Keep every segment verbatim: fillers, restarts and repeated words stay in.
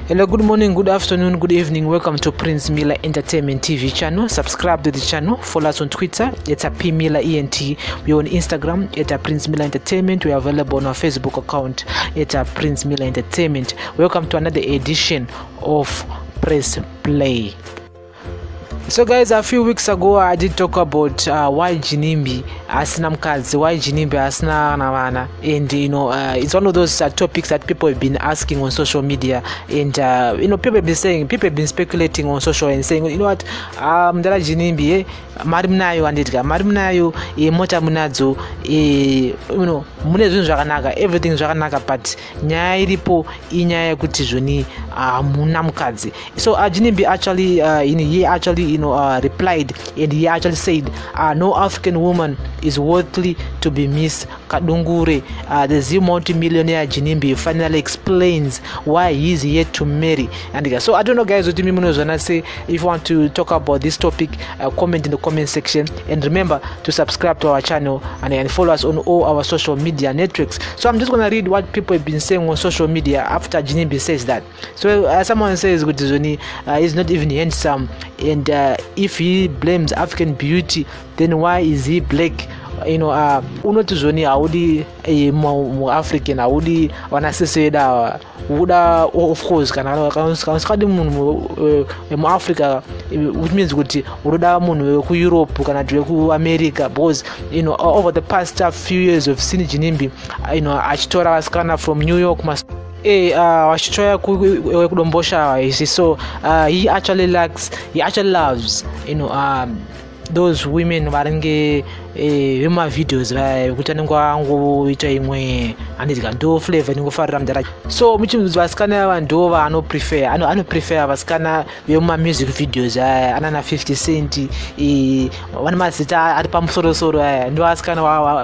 Hello, good morning, good afternoon, good evening. Welcome to Prince Miller Entertainment T V channel. Subscribe to the channel. Follow us on Twitter. It's a P Miller E N T. We're on Instagram. It's a Prince Miller Entertainment. We're available on our Facebook account. It's a Prince Miller Entertainment. Welcome to another edition of Press Play. So guys, a few weeks ago I did talk about uh, why Jinimbi asina mkazi, why Jinimbi asina nawana, and you know uh, it's one of those uh, topics that people have been asking on social media, and uh, you know people have been saying, people have been speculating on social and saying, you know what, um dala Jinimbi eh mari mnayo andidika mari mnayo e mota munadzo e you know mune zvinhu zvakanaka, everything zvakanaka, but nyaya iripo inyaya kuti zvoni amuna mukadzi. So uh, Jinimbi actually uh, you know, he actually you know uh, replied, and he actually said uh, no African woman is worthy to be Miss Kadungure. Uh, the Z multi-millionaire Jinimbi finally explains why he is yet to marry. And so I don't know guys, what do you mean when I say? If you want to talk about this topic, uh, comment in the comment section, and remember to subscribe to our channel and, and follow us on all our social media networks. So I'm just gonna read what people have been saying on social media after Jinimbi says that. So uh, someone says uh, he's not even handsome, and uh, if he blames African beauty, then why is he black? You know, uh, unotuzoni audi mu African audi wanaseseda uda of course kana kanskadi munhu mu Africa, which means kuti uroda munhu ku Europe kana ku America, because you know over the past uh, few years we've seen Jinimbi you know achitora vasikana from New York must eh uh achitora kudombosha. You see, so uh, he actually likes he actually loves you know um those women varinge eh vema videos kuti anengo ita imwe andidika ndo flavor ningofarira mdara. So muchimudzi vasikana vanhu vano prefer ano ano prefer vasikana vema music videos anana fifty cent eh vana mazita ari pamusoro soro ndo vasikana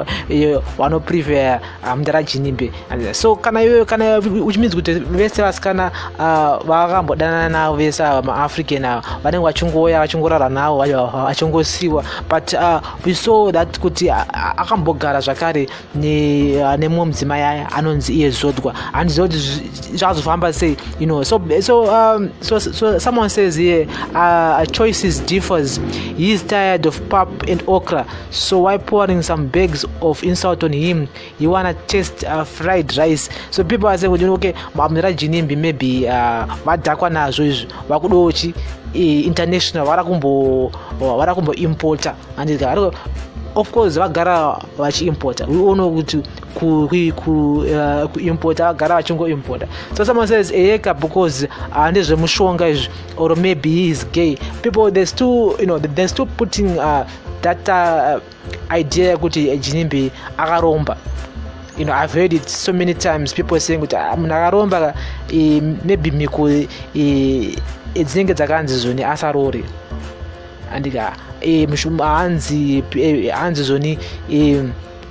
vano prefer mdara Jinimbi. So kana iwe kana which means kuti vese vasikana vakambodana navo vese ma African vanenge vachungoya vachingorara navo vachingosiwa, but uh, we saw that kuti akambogara zvakare ne nemwe mudzimai anonzi iye Zodwa, and Zodwa zvazofamba say you know so so um so, so someone says here uh, choices differs. He is tired of pap and okra, so why pouring some bags of insult on him? You wanna taste uh, fried rice? So people are saying, you know, okay, mamira Jinimbi maybe uh vadakwa nazvo izvo vakudochi international varakumbo varakumbo importer, and of course vagara vachi importer. We all know kuti ku ku uh, ku importer vagara vachingo importer. So someone says eka because andezve mushonga izvi, or maybe he is gay. People they're still you know they're still putting uh, that uh, idea kuti Jinimbi akaromba. You know, I've heard it so many times, people saying kuti akaromba maybe miko edzinenge dzakanzi zvoni asarori, andika e mushumba hanzi hanzi zvoni e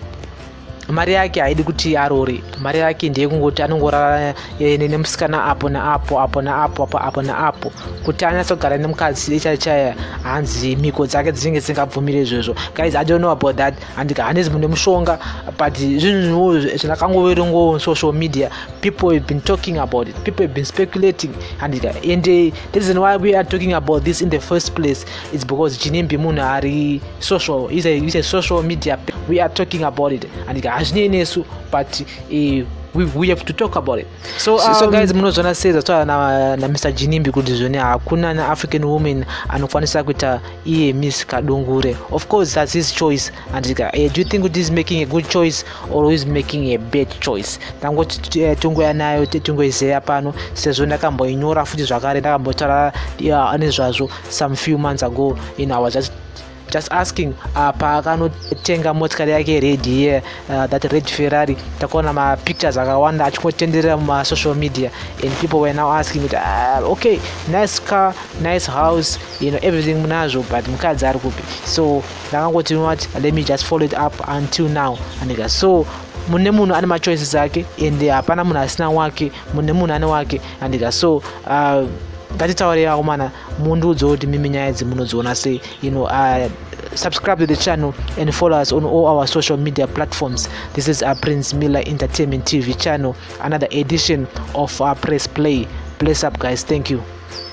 mari yake haidi kuti arori, mari yake ndiye kungoti anongorara nemusikana apo naapo apo naapo apo apo naapo kuti anyatsogara nemukadzi chaichaya hanzi miko dzake dzinenge dzisingabvumire izvozvo. Guys, I don't know about that, andika handizi mune mushonga, but zvinhu zvinakangoverengo on social media, people have been talking about it, people have been speculating, andika and the reason why we are talking about this in the first place is because Jinimbi munhu ari social, he's a, he's a social media, we are talking about it, andika hazvinenesu, but uh, we we have to talk about it. So um, so guys, munozona says that na na Mister Jinimbi kuti zvoni hakuna na African woman anokwanisa kuita iye Miss Kadungure. Of course that's his choice, and uh, do you think he's making a good choice or is making a bad choice? Tangoti uh, tungoya nayo tungoizeya pano sezvo ndakamboinyora futi zvakare ndakambotaura anezvazvo some few months ago. You know, I was just just asking uh, paakanotenga motikari yake red here uh, that red Ferrari, takona ma pictures akawanda achikotenderera muma social media, and people were now asking it, uh, okay, nice car, nice house, you know, everything munazvo, but mukadzi ari kupi? So ndakangoti, you know what, let me just follow it up until now. And so mune munhu ane machoices ake, and hapana munhu asina wake, mune munhu ane wake, and so uh, ngatitaure akomana mundudzo kuti mimi nyaya idzi munodziona sei. You know, uh, subscribe to the channel and follow us on all our social media platforms. This is our Prince Miller Entertainment T V channel, another edition of our Press Play. Bless up, guys. Thank you.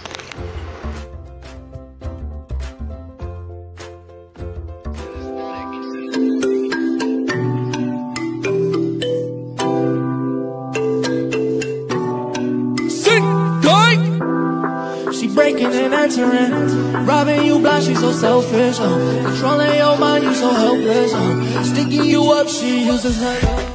She breaking and entering, robbing you blind, she so selfish, uh. Controlling your mind, you so helpless, uh. Sticking you up, she uses her.